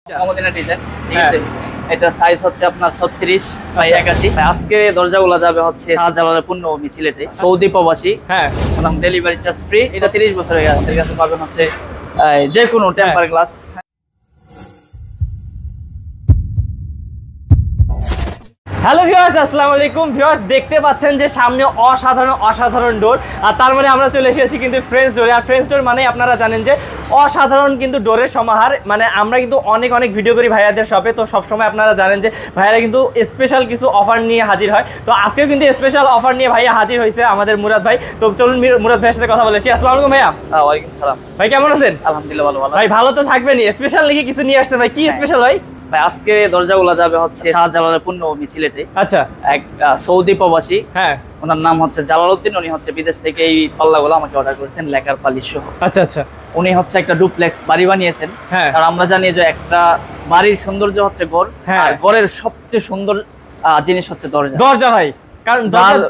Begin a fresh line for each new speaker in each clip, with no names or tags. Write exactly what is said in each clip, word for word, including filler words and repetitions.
Medina design, ঠিক আছে। এটা সাইজ হচ্ছে আপনার ছত্রিশ বাই একাশি। আজকে দরজাগুলো যাবে হচ্ছে শাহজালালের পূর্ণভূমি সিলেটে, সৌদি প্রবাসী। হ্যাঁ, ডেলিভারি চার্জ ফ্রি। এটা তিরিশ বছরের গ্যারান্টি। আমাদের কাছে পাবেন হচ্ছে যে কোনো টেম্পার গ্লাস।
হ্যালো ভিউয়ার্স, আসসালামু আলাইকুম। ভিউয়ার্স, দেখতে পাচ্ছেন যে সামনে অসাধারণ অসাধারণ ডোর, আর তার মানে আমরা চলে এসেছি কিন্তু ফ্রেন্ডস ডোরে। আর ফ্রেন্ডস ডোর মানে আপনারা জানেন যে অসাধারণ কিন্তু ডোরের সমাহার। মানে আমরা কিন্তু অনেক অনেক ভিডিও করি ভাইয়াদের শপে, তো সবসময় আপনারা জানেন যে ভাইয়ারা কিন্তু স্পেশাল কিছু অফার নিয়ে হাজির হয়। তো আজকেও কিন্তু স্পেশাল অফার নিয়ে ভাইয়া হাজির হয়েছে আমাদের মুরাদ ভাই। তো চলুন মুরাদ ভাইয়ের সাথে কথা বলেছি। আসসালামু আলাইকুম ভাইয়া।
ওয়ালাইকুম সালাম।
ভাই কেমন আছেন?
আলহামদুলিল্লাহ ভালো। ভালো
ভাই, ভালো তো থাকবেনই। স্পেশাল নাকি কিছু নিয়ে আসছেন ভাই? কি স্পেশাল ভাই?
ভাই আজকে দরজাগুলো যাবে হচ্ছে শাহজালালের পূর্ণভূমি সিলেটে।
আচ্ছা,
এক সৌদি প্রবাসী।
হ্যাঁ,
ওনার নাম হচ্ছে জালালউদ্দিন। উনি হচ্ছে বিদেশ থেকে এই পাল্লাগুলো আমাকে অর্ডার করেছেন, লেকার পালিশ সহ।
আচ্ছা আচ্ছা।
উনি হচ্ছে একটা ডুপ্লেক্স বাড়ি বানিয়েছেন।
হ্যাঁ,
আর আমরা জানি যে একটা বাড়ির সৌন্দর্য হচ্ছে ঘর, আর ঘরের সবচেয়ে সুন্দর জিনিস হচ্ছে দরজা।
দরজা ভাই, কারণ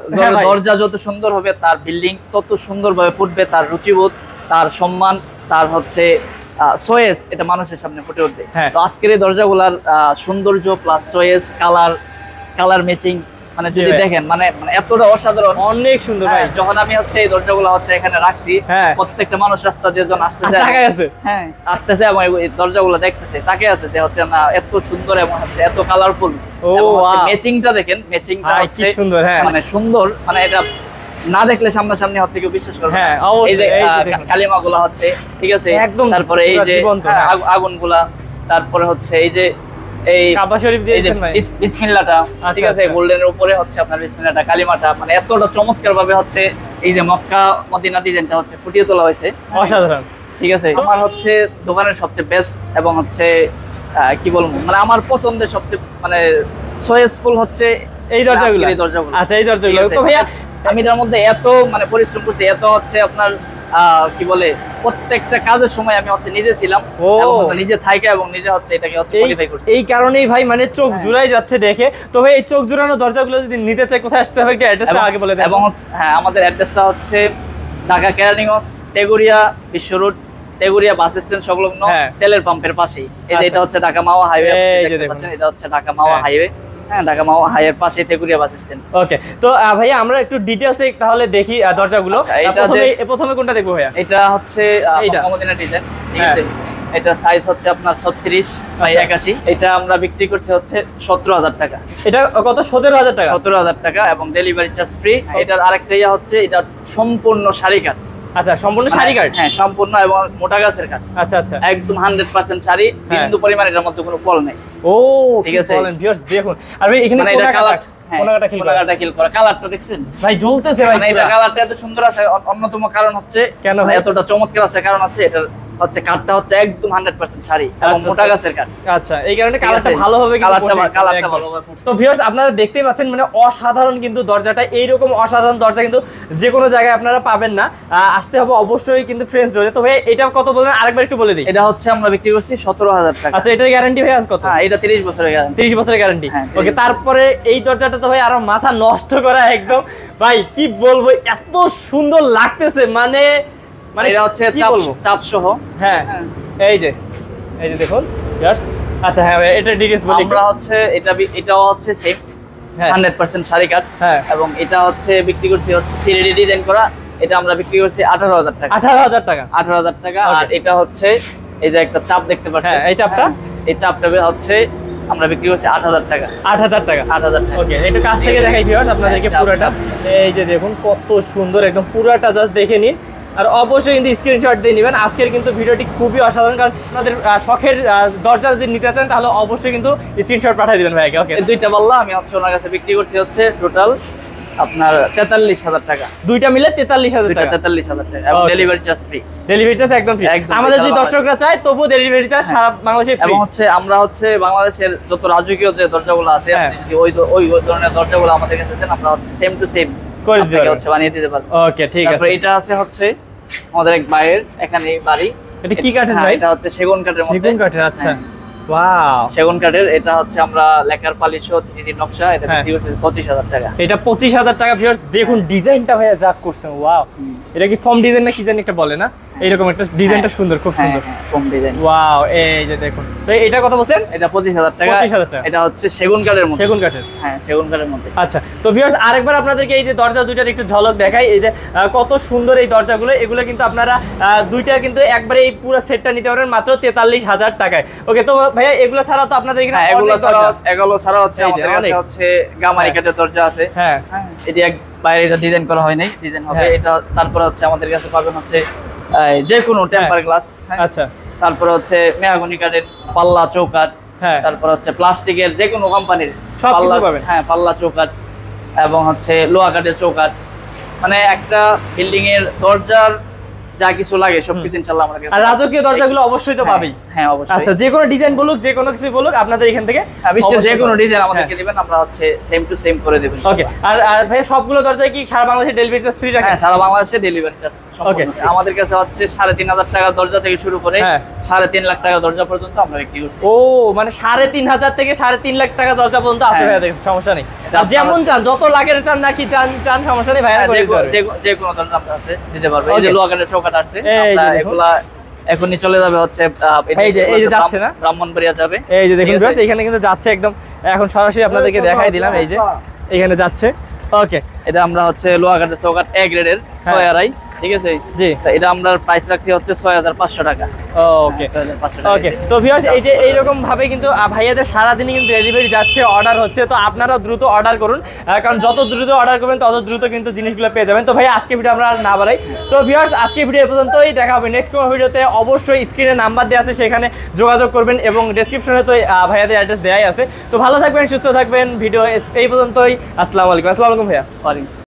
দরজা যত সুন্দর হবে তার বিল্ডিং তত সুন্দরভাবে ফুটবে, তার রুচিবোধ, তার সম্মান, তার হচ্ছে চয়েস, এটা মানুষের সামনে ফুটে উঠবে। তো আজকের এই দরজাগুলার সৌন্দর্য plus choice, colour colour matching, মানে যদি দেখেন মানে এতটা অসাধারণ, অনেক সুন্দর ভাই। যখন আমি হচ্ছে এই দরজাগুলো হচ্ছে এখানে রাখছি, প্রত্যেকটা মানুষ রাস্তা দিয়ে যখন আসতেছে, হ্যাঁ আসতেছে এবং এই দরজাগুলো দেখতেছে, তাকে আছে যে হচ্ছে না এত সুন্দর এবং হচ্ছে এত কালারফুল। ম্যাচিংটা দেখেন, ম্যাচিংটা হচ্ছে সুন্দর, হ্যাঁ মানে সুন্দর, মানে এটা না দেখলে সামনাসামনি হচ্ছে কেউ বিশ্বাস করবে না। এই যে কালিমাগুলো হচ্ছে, ঠিক আছে, একদম। তারপরে এই যে আগুনগুলা, তারপরে হচ্ছে এই যে এই কাবা শরীফ দিয়েছেন ভাই, বিসমিল্লাহটা, ঠিক আছে, গোল্ডেনের উপরে হচ্ছে আপনার বিসমিল্লাহটা, কালিমাটা, মানে এতটা চমৎকার ভাবে হচ্ছে এই যে মক্কা মদিনা ডিজাইনটা হচ্ছে ফুটিয়ে তোলা হয়েছে, অসাধারণ। ঠিক আছে, আমার হচ্ছে দোকানের সবচেয়ে বেস্ট এবং হচ্ছে কি বলবো, মানে আমার পছন্দের সবচেয়ে মানে চয়েসফুল হচ্ছে এই দরজাগুলো। এই দরজাগুলো, আচ্ছা এই দরজাগুলো তো ভাইয়া আমি তার মধ্যে এত মানে পরিশ্রম করতে, এত হচ্ছে আপনার কি বলে প্রত্যেকটা কাজের সময় আমি হচ্ছে নিজে ছিলাম, নিজে থাইকা এবং নিজে হচ্ছে এটাকে হচ্ছে মডিফাই করছি। এই কারণেই ভাই মানে চোখ জুড়াই যাচ্ছে দেখে। তো ভাই এই চোখ জুড়ানো দরজাগুলো যদি নিতে চাই কোথায় আসতে হবে, অ্যাড্রেসটা আগে বলে দেন। এবং হ্যাঁ, আমাদের অ্যাড্রেসটা হচ্ছে ঢাকা কেরানীগঞ্জ, তেগুরিয়া বিশ্ব রোড, তেগুরিয়া বাস স্ট্যান্ড সংলগ্ন তেলের পাম্পের পাশেই। এই যে এটা হচ্ছে ঢাকা মাওয়া হাইওয়ে, এটা হচ্ছে ঢাকা মাওয়া হাইওয়ে, হ্যাঁ ঢাকা মাওয়া হাইওয়ের পাশে তেগুরিয়া বাস স্ট্যান্ড। ওকে, তো ভাইয়া আমরা একটু ডিটেইলসে তাহলে দেখি দরজাগুলো। প্রথমে প্রথমে কোনটা দেখবো ভাইয়া? এটা হচ্ছে মদিনা ডিজাইন, ঠিক আছে। এটা সাইজ হচ্ছে আপনার ছত্রিশ বাই একাশি। এটা আমরা বিক্রি করছি হচ্ছে সতেরো হাজার টাকা। এটা কত? সতেরো হাজার টাকা। সতেরো হাজার টাকা এবং ডেলিভারি চার্জ ফ্রি। এটার আরেকটা ইয়া হচ্ছে এটা সম্পূর্ণ শাড়ি কাঠ। আচ্ছা, সম্পূর্ণ শাড়ি কাঠ? হ্যাঁ, সম্পূর্ণ এবং মোটা গাছের কাঠ। আচ্ছা আচ্ছা, একদম হান্ড্রেড পার্সেন্ট শাড়ি, বিন্দু পরিমাণ এটার মধ্যে কোনো পল নেই। ও ঠিক আছে, ভিউয়ার্স দেখুন। আর ভাই এখানে কোনা কালার, কোনাটা কিল করা, কোনাটা কিল করা, কালারটা দেখছেন ভাই জ্বলতেছে ভাই। মানে এটা কালারটা এত সুন্দর আছে, অন্যতম কারণ হচ্ছে কেন এতটা চমৎকার আছে, কারণ হচ্ছে এটা হচ্ছে কাঠটা হচ্ছে একদম হান্ড্রেড পার্সেন্ট শাড়ি এবং মোটা গাছের কাঠ। আচ্ছা, এই কারণে কালারটা ভালো হবে, কালারটা কালারটা ভালো হবে। তো ভিউয়ার্স আপনারা দেখতেই পাচ্ছেন মানে অসাধারণ কিন্তু দরজাটা। এইরকম অসাধারণ দরজা কিন্তু যে কোনো জায়গায় আপনারা পাবেন না, আসতে হবে অবশ্যই কিন্তু ফ্রেন্ডস ডোরে। তো ভাই এটা কত বলেন আরেকবার একটু বলে দিই। এটা হচ্ছে আমরা বিক্রি করছি সতেরো হাজার টাকা। আচ্ছা, এটার গ্যারান্টি ভাই আজ কত? হ্যাঁ, এটা তিরিশ বছরের গ্যারান্টি। তিরিশ বছরের গ্যারান্টি। ওকে, তারপরে এই দরজাটা তো ভাই আরো মাথা নষ্ট করা একদম। ভাই কি বলবো, এত সুন্দর লাগতেছে, মানে মানে এটা হচ্ছে চাপ সহ। হ্যাঁ, এই যে এই যে দেখুন ভিউয়ার্স। আচ্ছা হ্যাঁ, এটা ডিটেইলস বলি। আমরা হচ্ছে এটা এটাও হচ্ছে সেম হান্ড্রেড পার্সেন্ট শাড়ি কাঠ। হ্যাঁ, এবং এটা হচ্ছে বিক্রি করছি হচ্ছে থ্রি ডি ডিজাইন করা। এটা আমরা বিক্রি করছি আঠারো হাজার টাকা। আঠারো হাজার টাকা। আঠারো হাজার টাকা। আর এটা হচ্ছে এই যে একটা চাপ দেখতে পাচ্ছেন, এই চাপটা, এই চাপটা হচ্ছে আমরা বিক্রি করছি আট হাজার টাকা। আট হাজার টাকা। আট হাজার টাকা। ওকে, এটা কাছ থেকে দেখাই ভিউয়ার্স আপনাদেরকে পুরোটা। এই যে দেখুন কত সুন্দর, একদম পুরোটা জাস্ট দেখে নিন। আর অবশ্যই কিন্তু স্ক্রিনশট দিয়ে নেবেন। আজকের কিন্তু ভিডিওটি খুবই অসাধারণ, কারণ আপনাদের শখের দরজা যদি নিতে চান তাহলে অবশ্যই কিন্তু স্ক্রিনশট পাঠিয়ে দিবেন ভাইকে। ওকে, দুইটা বললাম আমি হচ্ছে ওনার কাছে বিক্রি করছি হচ্ছে টোটাল আপনার তেতাল্লিশ হাজার টাকা। দুইটা মিলে তেতাল্লিশ হাজার টাকা। তেতাল্লিশ হাজার টাকা এবং delivery charge free. Delivery charge একদম ফ্রি। আমাদের যদি দর্শকরা চায় তবু ডেলিভারি চার্জ সারা বাংলাদেশে ফ্রি। এবং হচ্ছে আমরা হচ্ছে বাংলাদেশের যত রাজকীয় যে দরজাগুলো আছে, ওই ওই ধরনের দরজাগুলো আমাদের কাছে দেন, আমরা হচ্ছে সেম টু সেম করে দিতে পারবো, হচ্ছে বানিয়ে দিতে পারবো। ওকে, ঠিক আছে। তারপর এটা আছে হচ্ছে আমাদের এক ভাইয়ের এখানে বাড়ি। এটা কি কাঠের ভাই? এটা হচ্ছে সেগুন কাঠের মধ্যে। সেগুন কাঠের। আচ্ছা, ওয়াও, সেগুন কাঠের। এটা হচ্ছে আমরা লেকার পালিশ ও থ্রি ডি নকশা। এটা বিক্রি করছি পঁচিশ হাজার টাকা। এটা পঁচিশ হাজার টাকা। ভিউয়ার্স দেখুন ডিজাইনটা ভাইয়া যা করছেন, ওয়াও। এটা কি ফর্ম ডিজাইন না কি জানি একটা বলে না?
এইরকম একটা ডিজাইনটা সুন্দর, খুব সুন্দর
কম ডিজাইন।
ওয়াও, এই যে দেখুন। তো এটা কত বলছেন?
এটা পঁচিশ হাজার টাকা।
পঁচিশ হাজার টাকা।
এটা হচ্ছে সেগুন কাঠের মধ্যে।
সেগুন কাঠের,
হ্যাঁ সেগুন কাঠের মধ্যে।
আচ্ছা, তো ভিউয়ার্স আরেকবার আপনাদেরকে এই যে দরজা দুইটার একটু ঝলক দেখাই। এই যে আহ, কত সুন্দর এই দরজাগুলো, এগুলো কিন্তু আপনারা আহ, দুইটা কিন্তু একবারে এই পুরো সেটটা নিতে পারেন মাত্র তেতাল্লিশ হাজার টাকায়। ওকে, তো ভাইয়া এগুলো ছাড়াও তো আপনাদের এখানে
হ্যাঁ, এগুলো
অনেক
ছাড়া
দরজা-
এগুলো ছাড়া হচ্ছে
এই যে,
আমাদের কাছে
অনেক।
হচ্ছে গামারি
হ্যাঁ।
কাঠের দরজা আছে।
হ্যাঁ,
হ্যাঁ, এটি এক বাইরে এটা ডিজাইন করা হয় নাই, ডিজাইন হবে
হ্যাঁ।
এটা। তারপর হচ্ছে আমাদের কাছে পাবেন হচ্ছে এই, যে কোনো টেম্পার গ্লাস।
আচ্ছা,
তারপর হচ্ছে মেহগনি কাঠের পাল্লা চৌকাঠ।
হ্যাঁ,
তারপর হচ্ছে প্লাস্টিকের যে কোনো কোম্পানির
সব কিছু
পাল্লা,
পাবেন।
হ্যাঁ পাল্লা চৌকাঠ এবং হচ্ছে লোহা কাঠের চৌকাঠ। মানে একটা বিল্ডিং এর দরজার যা কিছু লাগে সবকিছু ইনশাআল্লাহ আমাদের কাছে
আর রাজকীয় দরজাগুলো অবশ্যই তো
হ্যাঁ,
পাবেই।
হ্যাঁ অবশ্যই।
আচ্ছা, যে কোনো ডিজাইন বলুক, যে কোনো কিছু বলুক, আপনাদের এখান থেকে
হ্যাঁ, বিশ্বের যে
অবশ্যই
কোনো
পাবেন।
ডিজাইন আমাদেরকে
হ্যাঁ।
দিবেন, আমরা হচ্ছে সেম টু সেম করে দেব।
ওকে, আর আর ভাই সবগুলো দরজায় কি সারা বাংলাদেশে ডেলিভারি চার্জ ফ্রি রাখেন?
হ্যাঁ, সারা বাংলাদেশে ডেলিভারি চার্জ
Okay.
আমাদের কাছে হচ্ছে সাড়ে তিন হাজার টাকার দরজা থেকে শুরু করে
হ্যাঁ।
সাড়ে তিন লাখ টাকার দরজা পর্যন্ত আমরা বিক্রি করছি।
ও, মানে সাড়ে তিন হাজার থেকে সাড়ে তিন লাখ টাকা দরজা পর্যন্ত আছে
হ্যাঁ।
ভাইয়া, দেখেন সমস্যা নেই।
এটা
আর যেমন চান, যত লাগের চান নাকি চান চান সমস্যা নেই, ভাইয়া
হ্যাঁ,
করে
যে
দিতে
কো-
পারবে।
যে কো- যে কোনো দরজা আমরা আছে দিতে পারবো। এই যে
Okay.
লোহা কাঠের চৌকাঠ আসছে,
এই যে
আমরা
দেখুন।
এগুলা এখনই চলে যাবে হচ্ছে আহ, এটা
এই যে- এই যে
হচ্ছে
যাচ্ছে না?
ব্রাহ্মণবাড়িয়া যাবে।
এই যে দেখুন
ঠিক আছে?
ভিউয়ার্স, এখানে কিন্তু যাচ্ছে একদম, এখন সরাসরি আপনাদেরকে দেখাই দিলাম। এই যে এখানে যাচ্ছে। ওকে,
এটা আমরা হচ্ছে লোহা কাঠের চৌকাঠ এ গ্রেডের
হ্যাঁ।
ছয় আড়াই, ঠিক আছে?
জি,
তা এটা আমরা প্রাইস রাখছি হচ্ছে ছয় হাজার পাঁচশো টাকা।
ওকে।
ছয় হাজার পাঁচশো টাকা।
ওকে, তো ভিউয়ার্স এই যে এইরকম ভাবে কিন্তু আহ, ভাইয়াদের সারাদিনই কিন্তু ডেলিভারি যাচ্ছে, অর্ডার হচ্ছে। তো আপনারা দ্রুত অর্ডার করুন, আহ, কারণ যত দ্রুত অর্ডার করবেন তত দ্রুত কিন্তু জিনিসগুলো পেয়ে যাবেন। তো ভাই আজকে ভিডিও আমরা আর না বাড়াই। তো ভিউয়ার্স আজকে ভিডিও এ পর্যন্তই, দেখা হবে নেক্সট কোনো ভিডিওতে। অবশ্যই স্ক্রিনে নাম্বার দেওয়া আছে, সেখানে যোগাযোগ করবেন এবং ডেসক্রিপশনে তো আহ, ভাইয়াদের অ্যাড্রেস দেওয়াই আছে। তো ভালো থাকবেন, সুস্থ থাকবেন। ভিডিও এই পর্যন্তই। আসসালামু আলাইকুম। আসসালামু আলাইকুম ভাইয়া।
ওয়ালাইকুম আসসালাম।